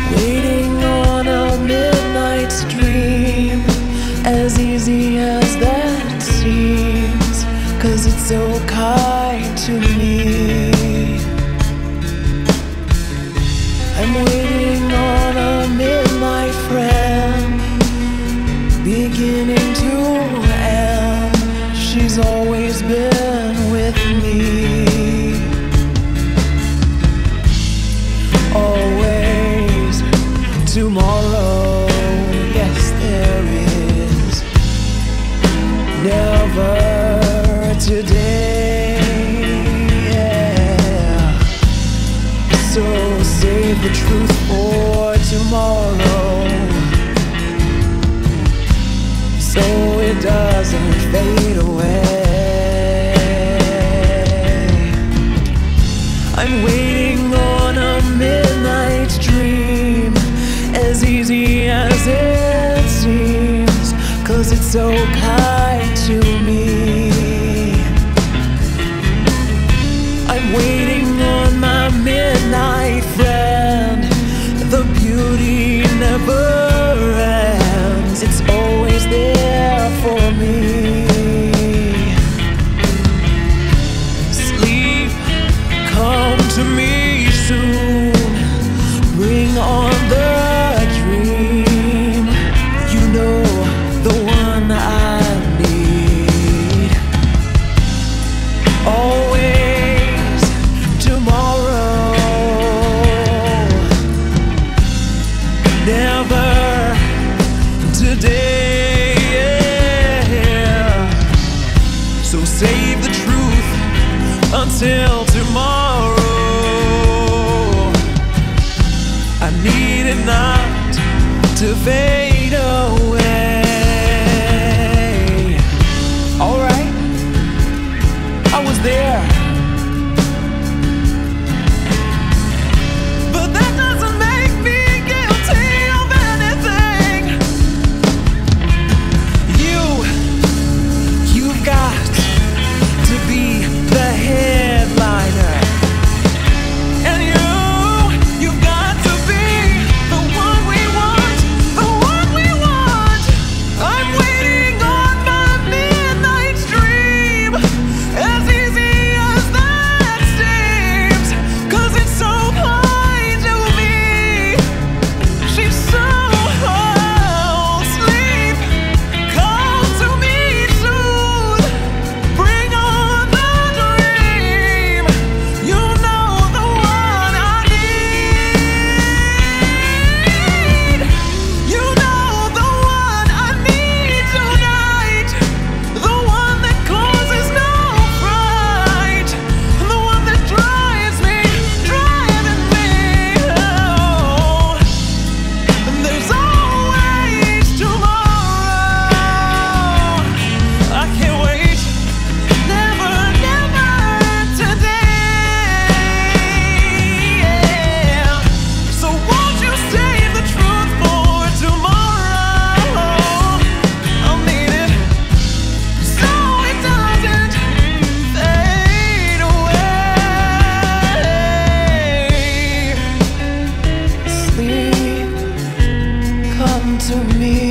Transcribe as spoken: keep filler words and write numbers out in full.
Waiting on a midnight's dream, as easy as that seems, 'cause it's so kind to me. I'm waiting on a midnight friend, beginning to end. She's always been with me. Always tomorrow, yes there is. Never today, yeah. So save the truth for tomorrow, so it doesn't fade away. I'm waiting on a midnight dream, as easy as it seems, 'cause it's so kind to me. I'm waiting on my midnight friend. The beauty never ends, it's always there for me. Sleep, come to me soon, bring on the dream. You know, the one I need. Always tomorrow, never today, yeah. So save the truth until tomorrow. I need it not to fade away. Alright, I was there, but that doesn't make me guilty of anything. You, you've got to be the headliner. And you, you've got to be the one we want, the one we want. I'm waiting on my midnight dream, as easy as that seems, 'cause it's so kind to me. She's so sleep, come to me soon, bring on the dream. You know the one I need. You know the one I need tonight. The one that causes no fright. The one that drives me, driving me. Oh, and there's always tomorrow. I can't wait. Never, never today, yeah. So won't you save the truth for tomorrow? I'll need it, so it doesn't fade away. Sleep, come to me.